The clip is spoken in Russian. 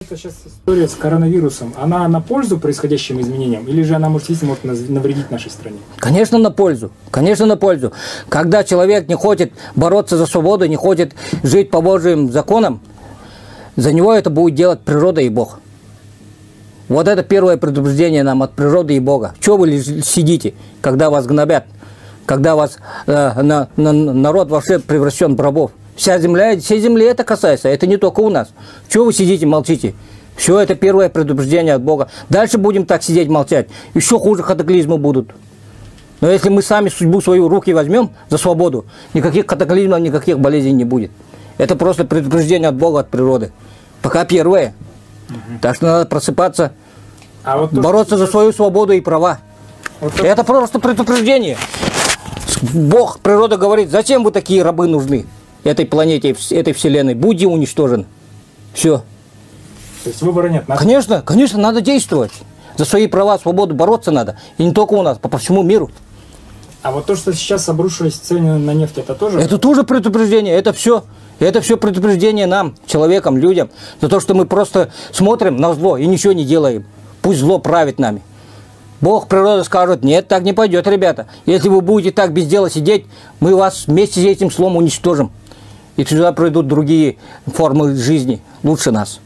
Это сейчас история с коронавирусом. Она на пользу происходящим изменениям, или же она, может навредить нашей стране? Конечно, на пользу. Конечно, на пользу. Когда человек не хочет бороться за свободу, не хочет жить по Божьим законам, за него это будет делать природа и Бог. Вот это первое предупреждение нам от природы и Бога. Чего вы сидите, когда вас гнобят, когда вас народ вообще превращен в рабов? Всей земли это касается, это не только у нас. Чего вы сидите, молчите? Все это первое предупреждение от Бога. Дальше будем так сидеть, молчать. Еще хуже катаклизмы будут. Но если мы сами судьбу свою в руки возьмем за свободу, никаких катаклизмов, никаких болезней не будет. Это просто предупреждение от Бога, от природы. Пока первое. Так что надо просыпаться, бороться за свою свободу и права. Это просто предупреждение. Бог, природа говорит, зачем вы такие рабы нужны этой планете, этой вселенной? Будьте уничтожены. Все. То есть выбора нет? Конечно, конечно, надо действовать. За свои права, свободу бороться надо. И не только у нас, по всему миру. А вот то, что сейчас обрушились цены на нефть, это тоже? Это тоже предупреждение, это все. Это все предупреждение нам, человекам, людям, за то, что мы просто смотрим на зло и ничего не делаем. Пусть зло правит нами. Бог, природа скажет, нет, так не пойдет, ребята. Если вы будете так без дела сидеть, мы вас вместе с этим злом уничтожим. И сюда пройдут другие формы жизни лучше нас.